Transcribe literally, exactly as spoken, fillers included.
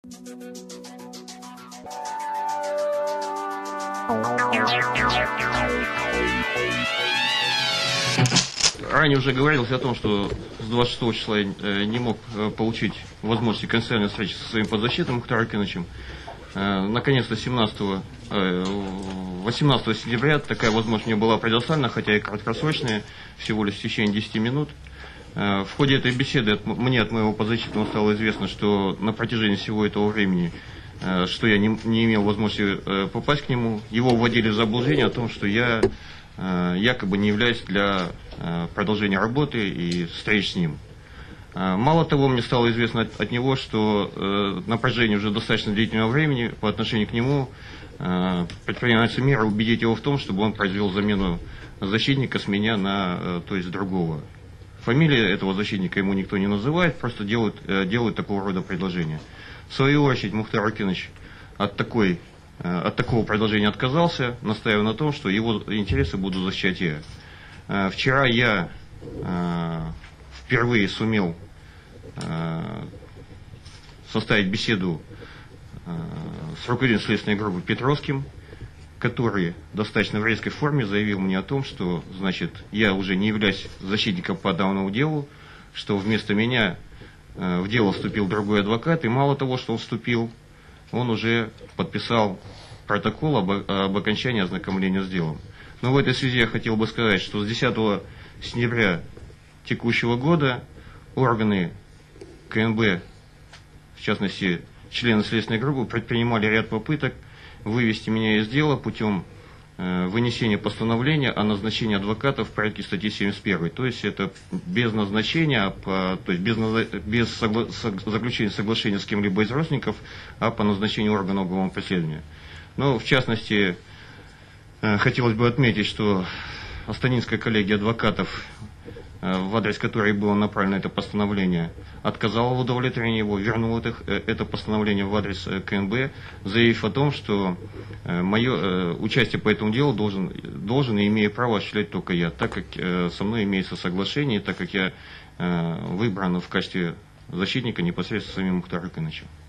Ранее уже говорилось о том, что с двадцать шестого числа я не мог получить возможности конфиденциальной встречи со своим подзащитным Мухтаром Аркиновичем. Наконец-то семнадцатого, восемнадцатого сентября такая возможность мне была предоставлена, хотя и краткосрочная, всего лишь в течение десяти минут. В ходе этой беседы мне от моего подзащитного стало известно, что на протяжении всего этого времени, что я не, не имел возможности попасть к нему, его вводили в заблуждение о том, что я якобы не являюсь для продолжения работы и встреч с ним. Мало того, мне стало известно от, от него, что э, на протяжении уже достаточно длительного времени по отношению к нему э, предпринимаются меры убедить его в том, чтобы он произвел замену защитника с меня на, э, то есть, другого. Фамилия этого защитника ему никто не называет, просто делают, э, делают такого рода предложения. В свою очередь Мухтар Аркинович от, такой, э, от такого предложения отказался, настаивая на том, что его интересы буду защищать я. Э, вчера я э, впервые сумел э, составить беседу э, с руководителем следственной группы Петровским, который достаточно в резкой форме заявил мне о том, что, значит, я уже не являюсь защитником по данному делу, что вместо меня э, в дело вступил другой адвокат, и мало того, что он вступил, он уже подписал протокол об, об окончании ознакомления с делом. Но в этой связи я хотел бы сказать, что с десятого сентября текущего года органы КНБ, в частности члены следственной группы, предпринимали ряд попыток вывести меня из дела путем э, вынесения постановления о назначении адвоката в порядке статьи семьдесят первой. То есть это без назначения, по, то есть без, без согла, заключения соглашения с кем-либо из родственников, а по назначению органа уголовного преследования. Но в частности э, хотелось бы отметить, что Астанинская коллегия адвокатов, в адрес которой было направлено это постановление, отказала в удовлетворении его, вернула это, это постановление в адрес КНБ, заявив о том, что мое участие по этому делу должен, должен и имею право осуществлять только я, так как со мной имеется соглашение, так как я выбран в качестве защитника непосредственно самим Мухтаром Аркиновичем.